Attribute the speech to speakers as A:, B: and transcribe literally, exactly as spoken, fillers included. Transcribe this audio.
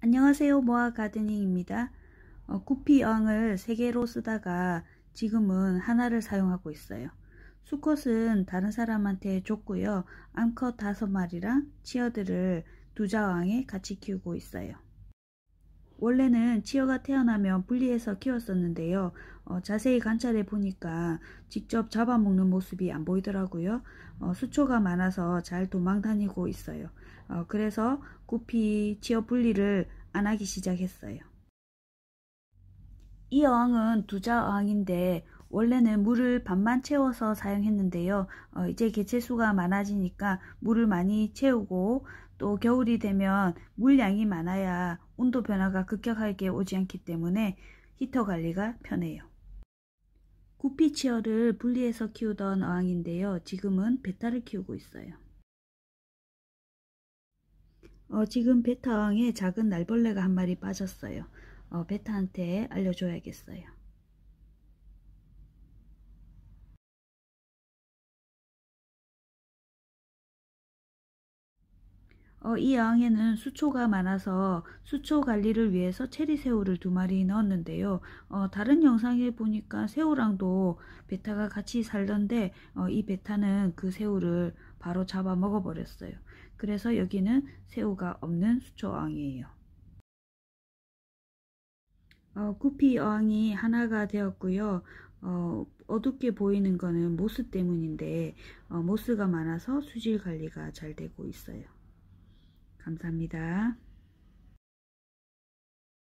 A: 안녕하세요. 모아 가드닝입니다. 어, 구피 어항을 세 개로 쓰다가 지금은 하나를 사용하고 있어요. 수컷은 다른 사람한테 줬고요. 암컷 다섯 마리랑 치어들을 두 자어항에 같이 키우고 있어요. 원래는 치어가 태어나면 분리해서 키웠었는데요. 어, 자세히 관찰해 보니까 직접 잡아먹는 모습이 안 보이더라고요. 어, 수초가 많아서 잘 도망 다니고 있어요. 어, 그래서 구피 치어 분리를 안 하기 시작했어요. 이 어항은 두자 어항인데 원래는 물을 반만 채워서 사용했는데요. 어, 이제 개체수가 많아지니까 물을 많이 채우고 또 겨울이 되면 물량이 많아야 온도 변화가 급격하게 오지 않기 때문에 히터 관리가 편해요. 구피 치어를 분리해서 키우던 어항인데요. 지금은 베타를 키우고 있어요. 어, 지금 베타 어항에 작은 날벌레가 한 마리 빠졌어요. 어, 베타한테 알려줘야겠어요. 어, 이 어항에는 수초가 많아서 수초 관리를 위해서 체리새우를 두 마리 넣었는데요. 어, 다른 영상에 보니까 새우랑도 베타가 같이 살던데 어, 이 베타는 그 새우를 바로 잡아 먹어버렸어요. 그래서 여기는 새우가 없는 수초 어항이에요. 어, 구피 어항이 하나가 되었고요. 어, 어둡게 보이는 거는 모스 때문인데 어, 모스가 많아서 수질 관리가 잘 되고 있어요. 감사합니다.